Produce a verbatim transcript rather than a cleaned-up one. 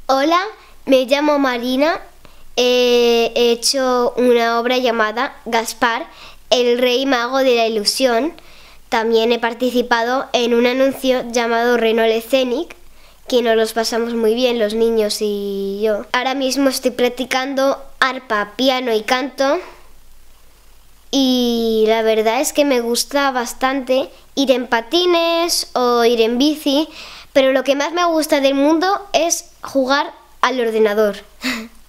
Hola, me llamo Marina. Eh, he hecho una obra llamada Gaspar, el rey mago de la ilusión. También he participado en un anuncio llamado Renault Scenic, que nos los pasamos muy bien los niños y yo. Ahora mismo estoy practicando arpa, piano y canto. Y la verdad es que me gusta bastante ir en patines o ir en bici, pero lo que más me gusta del mundo es jugar al ordenador.